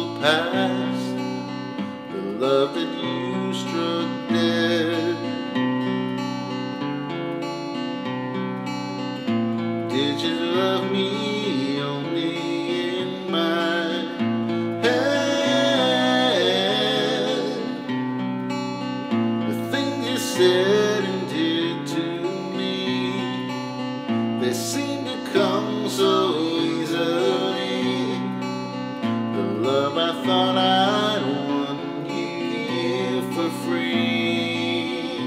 past, the love that you struck dead. Did you love me only in my head? The things you said and did to me, they seem to come so easily. The love I thought I'd won, you give for free.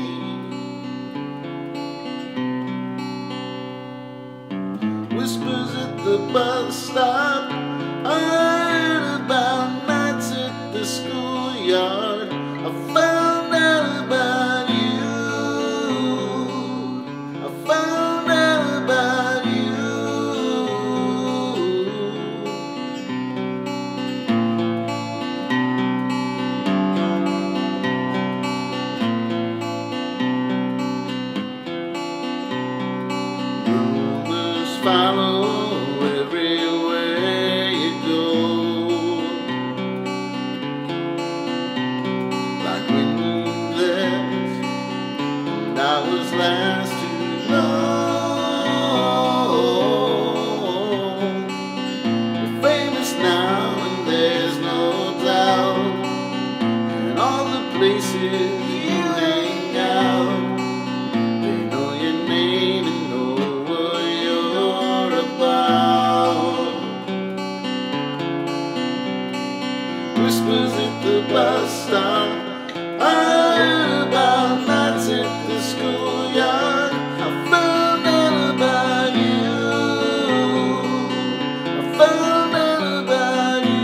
Whispers at the bus stop, I heard about nights at the schoolyard. I found out about you. I found out about you. Rumors follow everywhere you go, like when you left and I was last to know. You're famous now and there's no doubt, in all the places you hang out. They know your name and know what you're about. Whispers at the bus stop, I heard about nights at the schoolyard. I found out about you. I found out about you.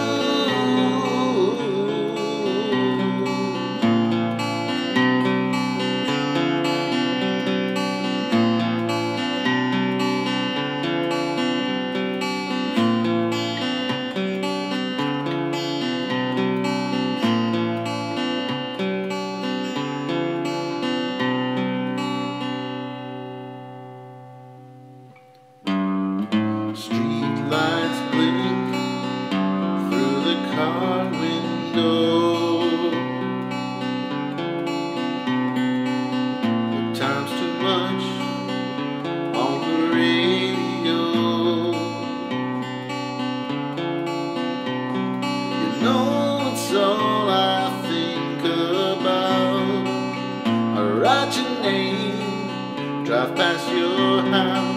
Street lights blink through the car window. The time's too much on the radio. You know it's all I think about. I write your name, drive past your house.